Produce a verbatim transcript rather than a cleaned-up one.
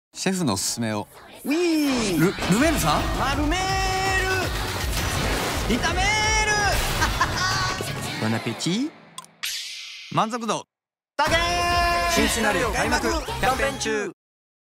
シェフのおすすめを。 ウィールルメールさん、 マルメール炒めボナペティ、満足度たけー新シナリオ開幕キャンペーン中。